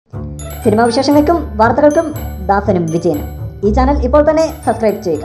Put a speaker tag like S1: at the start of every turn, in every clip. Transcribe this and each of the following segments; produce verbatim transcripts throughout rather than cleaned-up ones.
S1: Cinema വിശേഷങ്ങൾക്കും വാർത്തകൾക്കും ദാസനും വിജയനും ഈ ചാനൽ ഇപ്പോൾ തന്നെ സബ്സ്ക്രൈബ് ചെയ്യുക.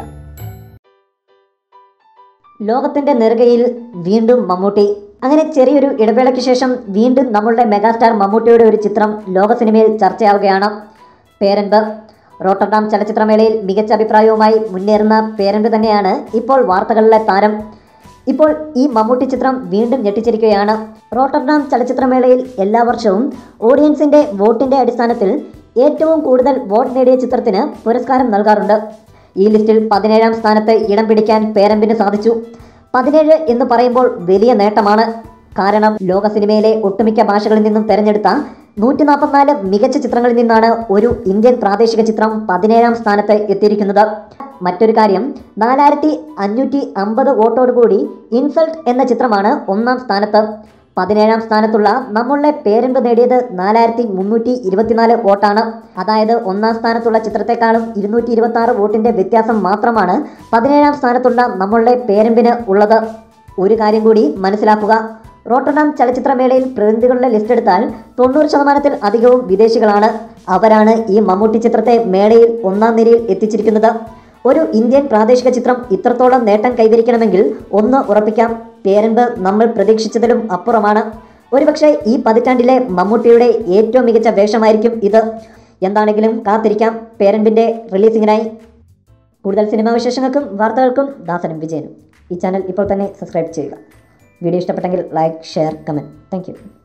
S1: ലോകത്തിന്റെ നെറുകയിൽ വീണ്ടും മമ്മൂട്ടി. അങ്ങനെ ചെറിയൊരു ഇടവേളയ്ക്ക് ശേഷം വീണ്ടും നമ്മളുടെ മെഗാസ്റ്റാർ മമ്മൂട്ടിയുടെ ഒരു ചിത്രം ലോക സിനിമയിൽ ചർച്ചയാവുകയാണ്. പേരൻപ്. റോട്ടർഡാം ചലച്ചിത്രമേളയിൽ മികച്ച അഭിപ്രായവുമായി മുന്നേറുന്ന പേരൻപ് തന്നെയാണ് ഇപ്പോൾ വാർത്തകളിലെ താരം. ഇപ്പോൾ ഈ മമ്മൂട്ടി ചിത്രം വീണ്ടും ഞെട്ടിച്ചിരിക്കുകയാണ്. റോട്ടർഡാം ചലച്ചിത്രമേളയിൽ എല്ലാ വർഷവും ഓഡിയൻസിന്റെ വോട്ടിന്റെ അടിസ്ഥാനത്തിൽ ഏറ്റവും കൂടുതൽ വോട്ട് നേടിയ ചിത്രത്തിന് പുരസ്കാരം നൽകാറുണ്ട്. ഈ ലിസ്റ്റിൽ പതിനേഴാം സ്ഥാനത്ത് ഇടം പിടിക്കാൻ പേരൻപിന് സാധിച്ചു. പതിനേഴ് എന്ന് പറയുമ്പോൾ വലിയ നേട്ടമാണ്. കാരണം ലോക സിനിമയിലെ ഒട്ടുമിക്ക ഭാഷകളിൽ നിന്നും തിരഞ്ഞെടുത്ത നൂറ്റി നാൽപ്പത്തിനാല് മികച്ച ചിത്രങ്ങളിൽ നിന്നാണ് ഒരു ഇന്ത്യൻ പ്രാദേശിക ചിത്രം പതിനേഴാം സ്ഥാനത്ത് എത്തിയിരിക്കുന്നത്. മറ്റൊരു കാര്യം, നാലായിരത്തി അഞ്ഞൂറ്റി അമ്പത് വോട്ടോടുകൂടി ഇൻസൾട്ട് എന്ന ചിത്രമാണ് ഒന്നാം സ്ഥാനത്ത്. പതിനേഴാം സ്ഥാനത്തുള്ള നമ്മളുടെ പേരൻപ് നേടിയത് നാലായിരത്തി മുന്നൂറ്റി ഇരുപത്തിനാല് വോട്ടാണ്. അതായത് ഒന്നാം സ്ഥാനത്തുള്ള ചിത്രത്തെക്കാളും ഇരുന്നൂറ്റി ഇരുപത്തി ആറ് വോട്ടിന്റെ വ്യത്യാസം മാത്രമാണ് പതിനേഴാം സ്ഥാനത്തുള്ള നമ്മളുടെ പേരൻപിന് ഉള്ളത്. ഒരു കാര്യം കൂടി മനസ്സിലാക്കുക, റോട്ടർഡാം ചലച്ചിത്രമേളയിൽ പ്രതിനിധികളുടെ ലിസ്റ്റ് എടുത്താൽ തൊണ്ണൂറ് ശതമാനത്തിൽ അധികവും വിദേശികളാണ്. അവരാണ് ഈ മമ്മൂട്ടി ചിത്രത്തെ മേളയിൽ ഒന്നാം നിരയിൽ എത്തിച്ചിരിക്കുന്നത്. ഒരു ഇന്ത്യൻ പ്രാദേശിക ചിത്രം ഇത്രത്തോളം നേട്ടം കൈവരിക്കണമെങ്കിൽ ഒന്ന് ഉറപ്പിക്കാം, പേരൻപ് നമ്മൾ പ്രതീക്ഷിച്ചതിലും അപ്പുറമാണ്. ഒരുപക്ഷെ ഈ പതിറ്റാണ്ടിലെ മമ്മൂട്ടിയുടെ ഏറ്റവും മികച്ച വേഷമായിരിക്കും ഇത്. എന്താണെങ്കിലും കാത്തിരിക്കാം പേരൻപിൻ്റെ റിലീസിങ്ങിനായി. കൂടുതൽ സിനിമാ വിശേഷങ്ങൾക്കും വാർത്തകൾക്കും ദാസനും വിജയനും ഈ ചാനൽ ഇപ്പോൾ തന്നെ സബ്സ്ക്രൈബ് ചെയ്യുക. വീഡിയോ ഇഷ്ടപ്പെട്ടെങ്കിൽ like, share, comment. Thank U.